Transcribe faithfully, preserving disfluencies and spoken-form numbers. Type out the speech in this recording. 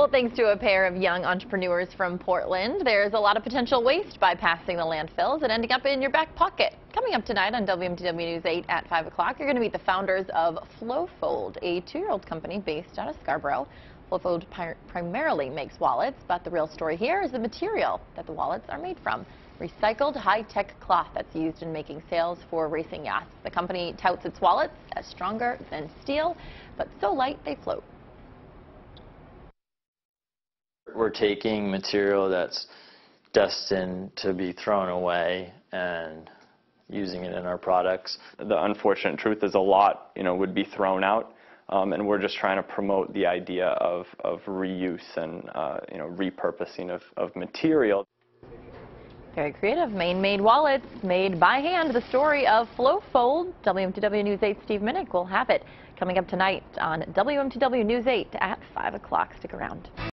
Well, thanks to a pair of young entrepreneurs from Portland, there's a lot of potential waste bypassing the landfills and ending up in your back pocket. Coming up tonight on W M T W News eight at five o'clock, you're going to meet the founders of Flowfold, a two-year-old company based out of Scarborough. Flowfold primarily makes wallets, but the real story here is the material that the wallets are made from. Recycled high-tech cloth that's used in making sails for racing yachts. The company touts its wallets as stronger than steel, but so light they float. We're taking material that's destined to be thrown away and using it in our products. The unfortunate truth is a lot, you know, would be thrown out, um, and we're just trying to promote the idea of, of reuse and, uh, you know, repurposing of, of material. Very creative. Maine-made wallets made by hand. The story of Flowfold. W M T W News eight Steve Minnick will have it coming up tonight on W M T W News eight at five o'clock. Stick around.